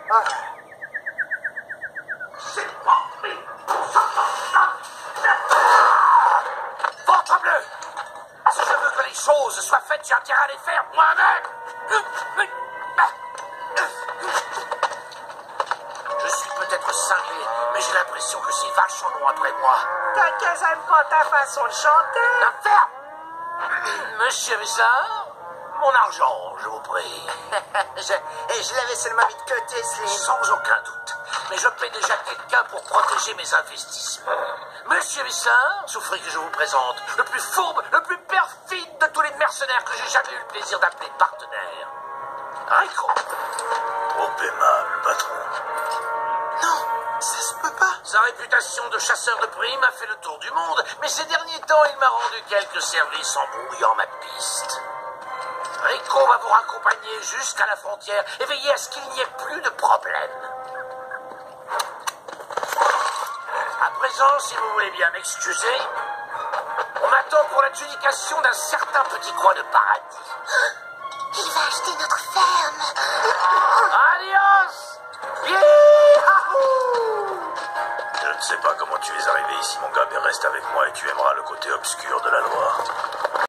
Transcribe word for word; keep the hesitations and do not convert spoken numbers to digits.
Ah. Ventre bleu! Si je veux que les choses soient faites, j'ai intérêt à les faire moi-même! Je suis peut-être cinglé, mais j'ai l'impression que ces vaches en ont après moi. T'as qu'elles aiment pas ta façon de chanter. La ferme! Monsieur Vissard, mon argent, je vous prie. je, et je l'avais seulement mis de côté, Slim. Sans aucun doute. Mais je paie déjà quelqu'un pour protéger mes investissements. Monsieur Vissard, souffrez que je vous présente le plus fourbe, le plus perfide de tous les mercenaires que j'ai jamais eu le plaisir d'appeler partenaire. Rico. Trop aimable, patron. Non, ça se peut pas. Sa réputation de chasseur de primes a fait le tour du monde, mais ces derniers temps, il m'a rendu quelques services en brouillant ma piste. Rico va vous raccompagner jusqu'à la frontière et veiller à ce qu'il n'y ait plus de problème. À présent, si vous voulez bien m'excuser, on m'attend pour l'adjudication d'un certain petit coin de paradis. Il va acheter notre ferme. Adios! Yahoo! Je ne sais pas comment tu es arrivé ici, mon gars, mais reste avec moi et tu aimeras le côté obscur de la loi.